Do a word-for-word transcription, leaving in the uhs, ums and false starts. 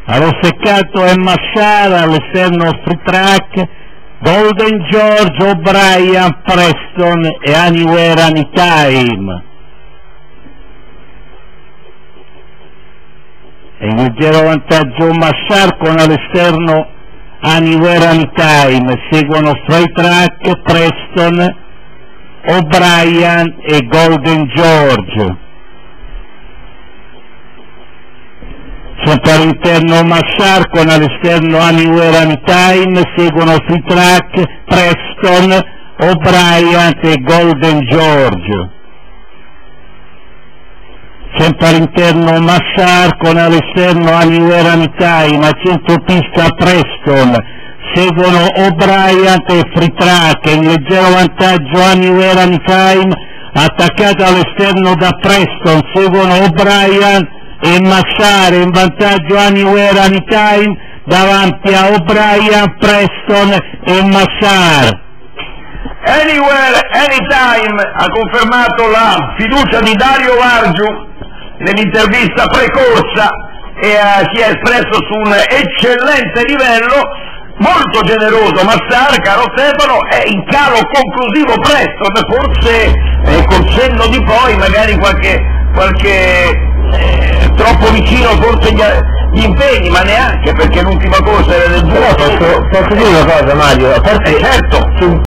allo seccato e Massara, all'esterno free track, Golden George, O'Brien, Preston e Anywhere Anytime. E in leggero vantaggio Massar con all'esterno Anywhere Anytime, seguono free track, Preston, O'Brien e Golden George. Sempre all'interno Massar con all'esterno Anywhere Anytime, seguono free track, Preston, O'Brien e Golden George. Sempre all'interno Massar con all'esterno Anywhere Anytime, a centropista Preston, seguono O'Brien e free track, in leggero vantaggio Anywhere Anytime, attaccato all'esterno da Preston, seguono O'Brien e Massar, in vantaggio Anywhere Anytime, davanti a O'Brien, Preston e Massar. Anywhere Anytime ha confermato la fiducia di Dario Vargiu nell'intervista precorsa e uh, si è espresso su un eccellente livello, molto generoso Massar, caro Stefano, è in calo conclusivo Preston, forse eh, col senno di poi magari qualche, qualche eh, troppo vicino forse gli, gli impegni, ma neanche, perché l'ultima corsa era del due. Posso, posso dire una cosa, Mario? A parte, eh, certo. Su,